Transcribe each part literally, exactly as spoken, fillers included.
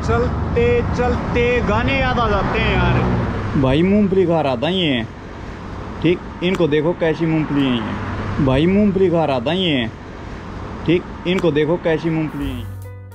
चलते चलते गाने याद आ जाते हैं यार। भाई मूंगफली खा रहा था ये, ठीक, इनको देखो कैसी मूंगफली है ये। भाई मूंगफली खा रहा था ये, ठीक, इनको देखो कैसी मूंगफली है।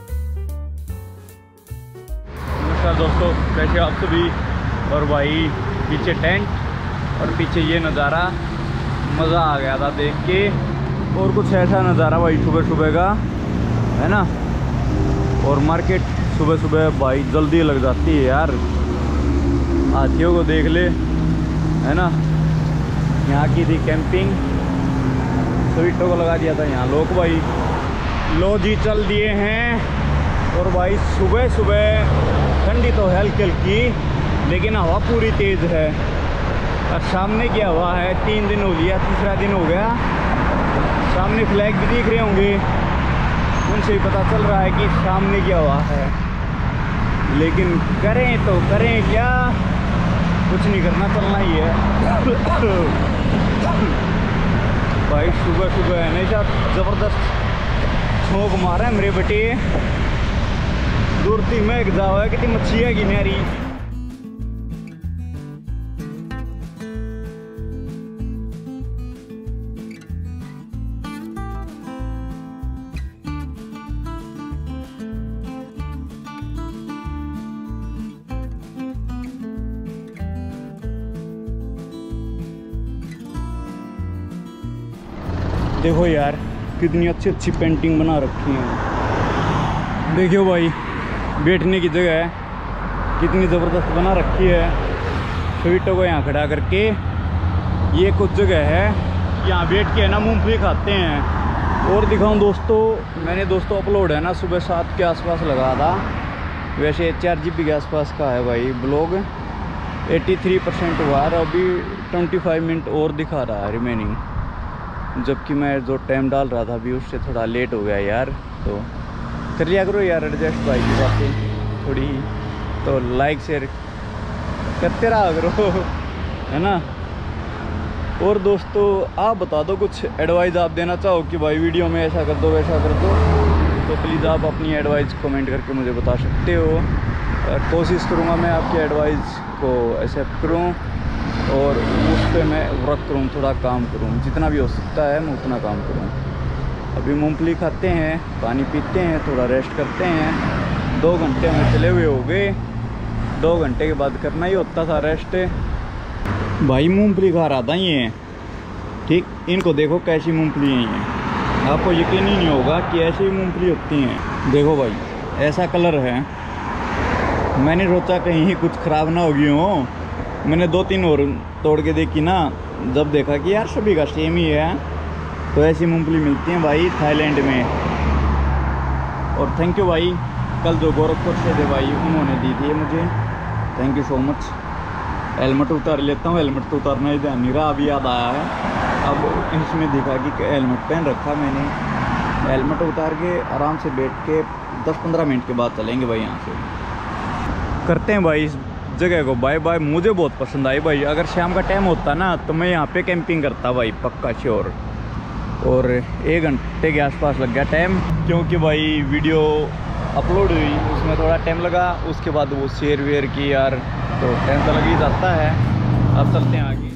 नमस्कार दोस्तों, कैसे आप सभी। और भाई पीछे टेंट और पीछे ये नज़ारा, मज़ा आ गया था देख के। और कुछ ऐसा नज़ारा भाई सुबह सुबह का है ना। और मार्केट सुबह सुबह भाई जल्दी लग जाती है यार, हाथियों को देख ले, है ना। यहाँ की थी कैंपिंग, स्वीटों को लगा दिया था यहाँ लोग भाई। लो जी चल दिए हैं। और भाई सुबह सुबह ठंडी तो हल्की हल्की, लेकिन हवा पूरी तेज़ है। और सामने की हवा है, तीन दिन हो लिया, तीसरा दिन हो गया। सामने फ्लैग भी दिख रहे होंगे, उनसे ही पता चल रहा है कि सामने की हवा है। लेकिन करें तो करें क्या, कुछ नहीं करना, चलना ही है। भाई सुबह सुबह हमेशा ज़बरदस्त छोंक मारा है मेरे बेटे। दूरती में एक जाओ है कितनी मच्छी है गिनहरी। देखो यार कितनी अच्छी अच्छी पेंटिंग बना रखी है। देखियो भाई बैठने की जगह है कितनी ज़बरदस्त बना रखी है। स्वीटों को यहाँ खड़ा करके, ये कुछ जगह है यहाँ बैठ के है ना मूंगफली खाते हैं। और दिखाऊं दोस्तों, मैंने दोस्तों अपलोड है ना सुबह सात के आसपास लगा था। वैसे चार जी बी के आसपास का है भाई ब्लॉग। तिरासी परसेंट हुआ और अभी पच्चीस मिनट और दिखा रहा है रिमेनिंग, जबकि मैं जो टाइम डाल रहा था अभी उससे थोड़ा लेट हो गया यार। तो कर लिया करो यार एडजस्ट भाई की बातें थोड़ी, तो लाइक शेयर करते रहा करो, है ना। और दोस्तों आप बता दो, कुछ एडवाइस आप देना चाहो कि भाई वीडियो में ऐसा कर दो वैसा कर दो, तो प्लीज़ आप अपनी एडवाइस कमेंट करके मुझे बता सकते हो। और कोशिश करूँगा मैं आपकी एडवाइस को एक्सेप्ट करूँ और उस पर मैं वर्क करूँ, थोड़ा काम करूँ, जितना भी हो सकता है मैं उतना काम करूँ। अभी मूंगफली खाते हैं, पानी पीते हैं, थोड़ा रेस्ट करते हैं। दो घंटे में चले हुए हो गए, दो घंटे के बाद करना ही होता था रेस्ट। भाई मूंगफली खा रहा था ये, ठीक, इनको देखो कैसी मूंगफली है ये। आपको यकीन ही नहीं होगा कि ऐसी मूंगफली होती हैं। देखो भाई ऐसा कलर है, मैंने सोचा कहीं कुछ ख़राब ना होगी हो। मैंने दो तीन और तोड़ के देखी ना, जब देखा कि यार सभी का सेम ही है। तो ऐसी मूंगफली मिलती है भाई थाईलैंड में। और थैंक यू भाई, कल जो गोरखपुर से थे भाई उन्होंने दी थी मुझे, thank you so much. Helmet उतार लेता हूँ, हेलमेट तो उतारना ही ध्यान नहीं रहा, अभी याद आया है। अब इसमें दिखा कि हेलमेट पहन रखा मैंने। हेलमेट उतार के आराम से बैठ के दस पंद्रह मिनट के बाद चलेंगे भाई। यहाँ से करते हैं भाई इस जगह को बाय बाय। मुझे बहुत पसंद आई भाई। अगर शाम का टाइम होता ना तो मैं यहाँ पे कैंपिंग करता भाई, पक्का श्योर। और एक घंटे के आसपास लग गया टाइम, क्योंकि भाई वीडियो अपलोड हुई उसमें थोड़ा टाइम लगा, उसके बाद वो शेयर वेयर की यार, तो टाइम तो लग ही जाता है। अब चलते हैं आगे।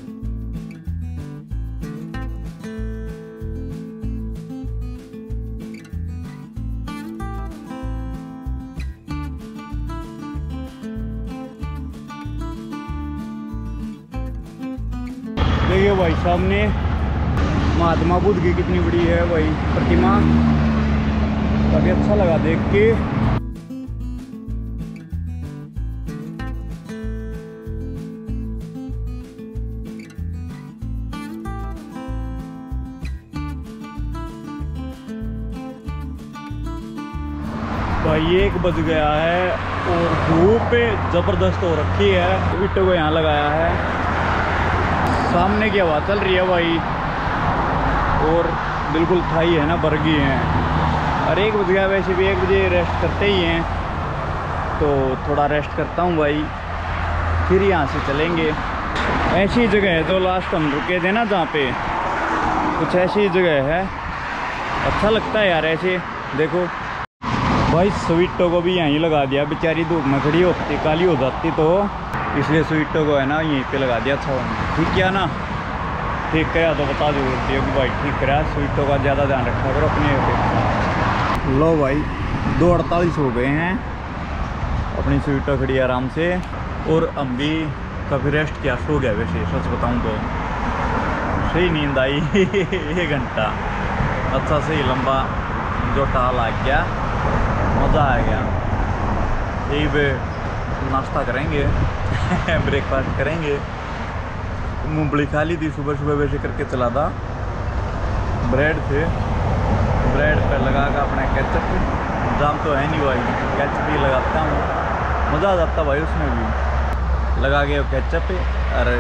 देखिए भाई सामने महात्मा बुद्ध की कितनी बड़ी है भाई प्रतिमा, काफी अच्छा लगा देख के। भाई एक बज गया है और धूप जबरदस्त हो रखी है। ईंटों को यहाँ लगाया है, सामने की हवा चल रही है भाई, और बिल्कुल थाई है ना, बरगी है। और एक बज गया, वैसे भी एक बजे रेस्ट करते ही हैं, तो थोड़ा रेस्ट करता हूँ भाई, फिर यहाँ से चलेंगे। ऐसी जगह है तो लास्ट हम रुके थे ना, जहाँ पे कुछ ऐसी जगह है, अच्छा लगता है यार ऐसे। देखो भाई स्वीटो को भी यहीं लगा दिया, बेचारी धूप में खड़ी होती काली हो जाती तो इसलिए स्वीटो को है ना यहीं पे लगा दिया। अच्छा ठीक किया ना, ठीक कराया तो बता जरूर दिया कि भाई ठीक कराया। स्वीटो का ज़्यादा ध्यान रखा करो अपने। लो भाई दो अड़तालीस हो गए हैं, अपनी स्वीटो खड़ी आराम से। और हम भी काफ़ी रेस्ट किया, सो गया वैसे सच बताऊँ तो सही नींद आई एक घंटा अच्छा सही लंबा जो टाल आ गया, मज़ा आ गया। यही पे नाश्ता करेंगे ब्रेकफास्ट करेंगे। मूंगफली खा ली थी सुबह सुबह वैसे करके चला था, ब्रेड थे, ब्रेड पर लगा कर अपना केचप, जाम तो है नहीं भाई, केचप ही लगाता हूँ, मज़ा आ जाता भाई उसमें भी। लगा के केचप अरे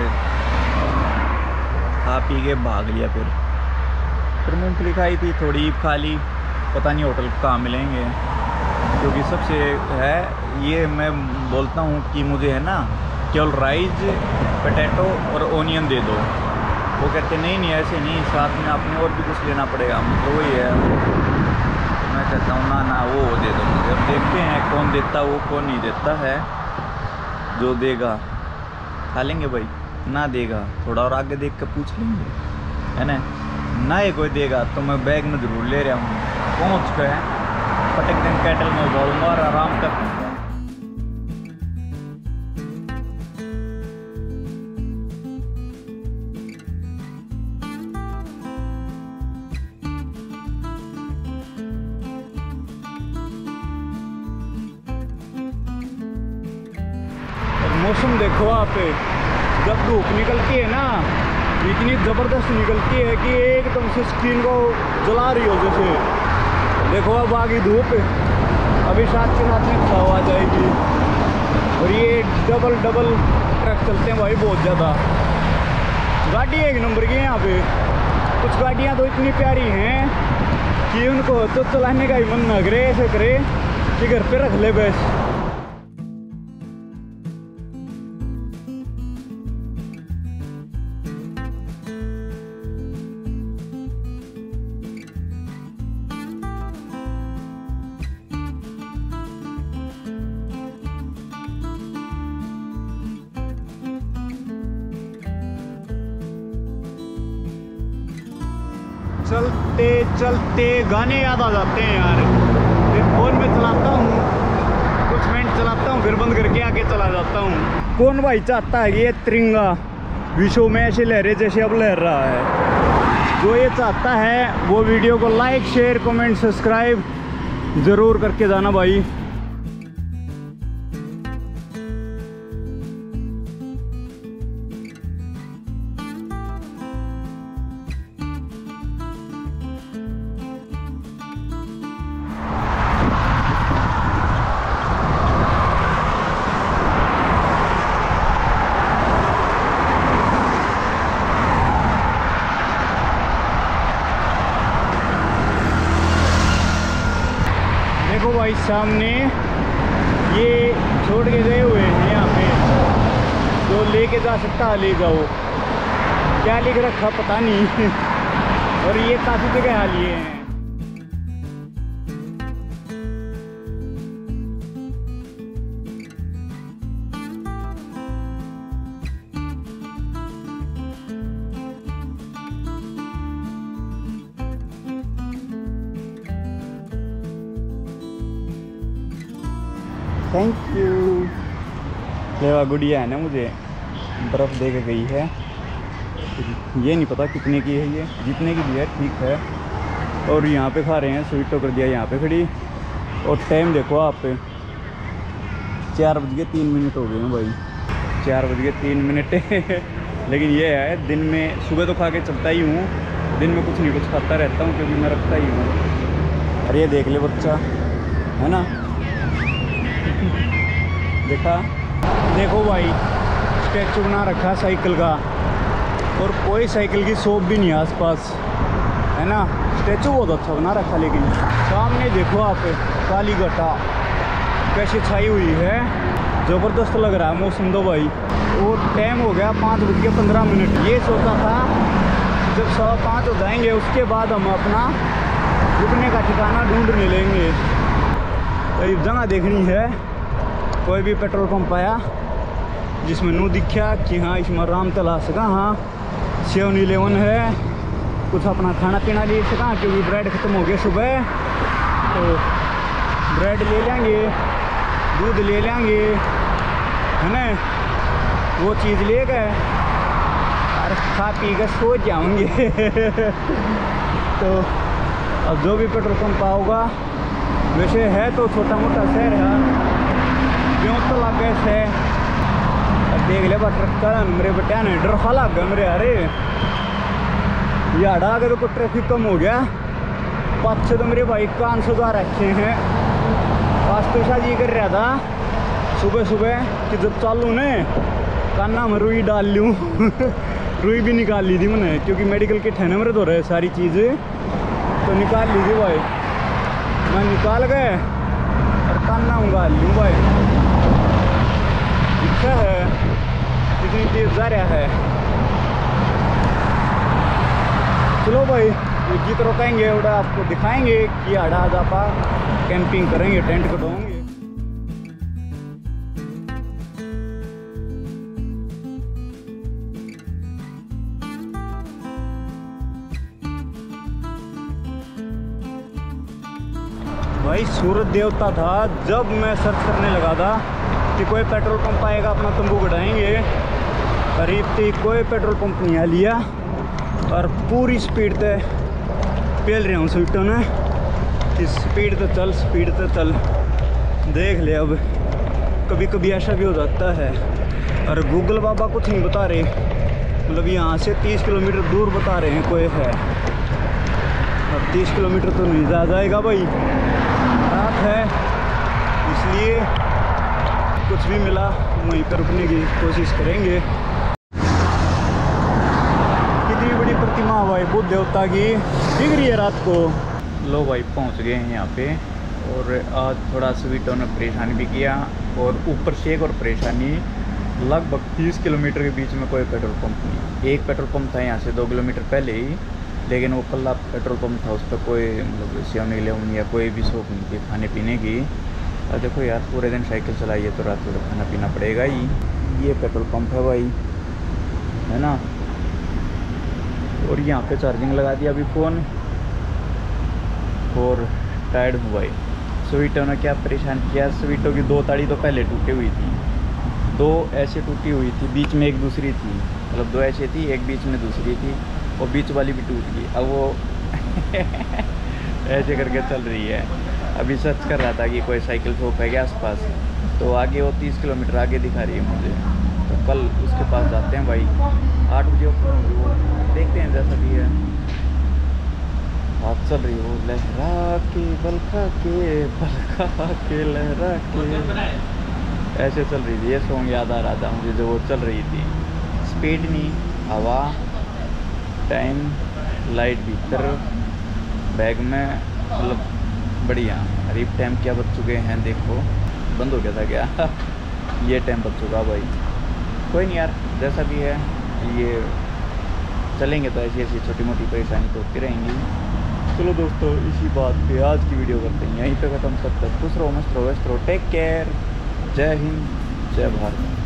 खा पी के भाग लिया। फिर फिर मूँगफली खाई थी, थोड़ी ईप खा ली, पता नहीं होटल कहाँ मिलेंगे, क्योंकि सबसे है ये मैं बोलता हूँ कि मुझे है ना केवल राइस पोटैटो और ओनियन दे दो। वो कहते नहीं नहीं ऐसे नहीं, साथ में आपने और भी कुछ लेना पड़ेगा। तो वही है, तो मैं कहता हूँ ना ना वो दे दो मुझे। अब देखते हैं कौन देता वो कौन नहीं देता है। जो देगा खा लेंगे भाई, ना देगा थोड़ा और आगे देख कर पूछ लेंगे, है ना। ना ये कोई देगा तो मैं बैग में ज़रूर ले रहा हूँ, पहुँच गए पटक दिन कैटल में उबालूँगा और आराम कर। मौसम देखो आप, जब धूप निकलती है ना इतनी ज़बरदस्त निकलती है कि एकदम से स्किन को जला रही हो जैसे। देखो अब आगे धूप, अभी साथ के साथ में छाव आ जाएगी। और ये डबल डबल ट्रक चलते हैं भाई बहुत ज़्यादा, गाड़ी एक नंबर की है यहाँ पे। कुछ गाड़ियाँ तो इतनी प्यारी हैं कि उनको तो चलाने का ही मन न करे, ऐसे करे कि घर पे रख ले बस। चलते चलते गाने याद आ जाते हैं यार। फिर फ़ोन में चलाता हूँ, कुछ मिनट चलाता हूँ, फिर बंद करके आगे चला जाता हूँ। कौन भाई चाहता है कि ये तिरंगा विश्व में ऐसे लहरे जैसे अब लहर रहा है? जो ये चाहता है वो वीडियो को लाइक शेयर कमेंट सब्सक्राइब ज़रूर करके जाना भाई। देखो भाई सामने ये छोड़ के गए हुए हैं यहाँ पे, जो लेके जा सकता है ले जाओ। क्या लिख रखा पता नहीं और ये काफ़ी जगह हाल लिए हैं। Thank you. लेवा गुड़िया है ना, मुझे बर्फ़ दे के गई है। ये नहीं पता कितने की है, ये जितने की भी है ठीक है। और यहाँ पे खा रहे हैं, स्वीटो कर दिया यहाँ पे खड़ी। और टाइम देखो आप, चार बज के तीन मिनट हो गए हैं भाई, चार बज के तीन मिनट लेकिन ये है दिन में सुबह तो खा के चलता ही हूँ, दिन में कुछ नहीं कुछ खाता रहता हूँ क्योंकि मैं रखता ही हूँ। अरे ये देख ले बच्चा है ना, देखा। देखो भाई स्टैचू बना रखा साइकिल का, और कोई साइकिल की शॉप भी नहीं है आसपास, है ना। स्टैचू बहुत अच्छा बना रखा, लेकिन सामने देखो आप काली घटा कैसे छाई हुई है, ज़बरदस्त लग रहा है मौसम तो भाई। और टाइम हो गया पाँच बज के पंद्रह मिनट। ये सोचा था जब सवा पाँच हो जाएंगे उसके बाद हम अपना रुकने का ठिकाना ढूंढने लेंगे। कई जगह देखनी है, कोई भी पेट्रोल पंप आया जिसमें नू दिखा कि हाँ इसमें राम तला सका, हाँ सेवन इलेवन है, कुछ अपना खाना पीना ले सका, क्योंकि ब्रेड ख़त्म हो गया सुबह, तो ब्रेड ले लेंगे, दूध ले लेंगे, है ना, वो चीज़ ले गए और खा पी कर सो जाऊँगे। तो अब जो भी पेट्रोल पंप आओगा, वैसे है तो छोटा मोटा शहर है, क्यों तो लग गए से अब देख ले ट्रक का मेरे बटिया ने डर खा लग गया मेरे, अरे याडा अगर तो ट्रैफिक कम हो गया, पाँच से तो मेरे भाई कान सुधा रखे हैं। आज तो शायद ये कर रहा था सुबह सुबह कि जब चालू ने काना में रुई डाल लूँ रुई भी निकाल ली थी मैंने, क्योंकि मेडिकल किट है ना मेरे तो रहे सारी चीज़ें, तो निकाल ली थी भाई, मैं निकाल गए और काना उंगाल लूँ भाई। दिखा है कितनी तेज जा रहा है। चलो भाई जित रोकेंगे उड़ा आपको दिखाएंगे कि आड़ा आज आप कैंपिंग करेंगे, टेंट कटवाएंगे। भाई सूरज देवता था, जब मैं सर्च करने लगा था कि कोई पेट्रोल पंप आएगा अपना तंबू गड़ाएंगे, करीब थी कोई पेट्रोल पंप नहीं आ लिया और पूरी स्पीड पे पेल रहे हूँ स्विफ्टों ने कि स्पीड तो चल स्पीड तो चल। देख ले अब कभी कभी ऐसा भी हो जाता है, और गूगल बाबा कुछ नहीं बता रहे, मतलब यहाँ से तीस किलोमीटर दूर बता रहे हैं कोई है, अब तीस किलोमीटर तो नहीं जा जाएगा भाई, रात है इसलिए कुछ भी मिला वहीं पर रुकने की कोशिश करेंगे। कितनी बड़ी प्रतिमा भाई बुद्ध देवता की दिख रही है रात को। लो भाई पहुंच गए हैं यहाँ पे, और आज थोड़ा स्वीटों ने परेशान भी किया, और ऊपर से एक और परेशानी, लगभग तीस किलोमीटर के बीच में कोई पेट्रोल पंप नहीं। एक पेट्रोल पंप था यहाँ से दो किलोमीटर पहले ही, लेकिन वो कल्ला पेट्रोल पंप था, उस पर कोई मतलब सेवन इलेवन या कोई भी शॉप नहीं थी खाने पीने की। और देखो यार पूरे दिन साइकिल चलाइए तो रात को तो खाना पीना पड़ेगा ही। ये पेट्रोल पंप है भाई, है ना, और यहाँ पे चार्जिंग लगा दिया अभी फ़ोन, और टायर्ड हूँ भाई। स्वीटों ने क्या परेशान किया, स्वीटों की दो ताड़ी तो पहले टूटी हुई थी, दो ऐसे टूटी हुई थी, बीच में एक दूसरी थी, मतलब दो ऐसे थी एक बीच में दूसरी थी, और बीच वाली भी टूट गई। अब वो ऐसे करके चल रही है। अभी सर्च कर रहा था कि कोई साइकिल शॉप है क्या आसपास, तो आगे वो तीस किलोमीटर आगे दिखा रही है मुझे, तो कल उसके पास जाते हैं भाई। आठ बजे ओपन होगी वो, देखते हैं जैसा भी है। बात चल रही हो लहरा के बलखा के बलखा के लहरा के, ऐसे चल रही थी। ये सॉन्ग याद आ रहा था मुझे जो वो चल रही थी। स्पीड नहीं, हवा, टाइम, लाइट भीतर बैग में, मतलब बढ़िया। करीब टाइम क्या बच चुके हैं देखो, बंद हो गया था क्या ये टाइम बच चुका भाई। कोई नहीं यार, जैसा भी है ये चलेंगे तो ऐसी ऐसी छोटी मोटी परेशानी तो होती रहेंगी। चलो दोस्तों इसी बात पे आज की वीडियो करते हैं यहीं पे ख़त्म। तब तक खुश रहो, मस्त रहो, व्यस्त रहो, टेक केयर, जय हिंद, जय भारत।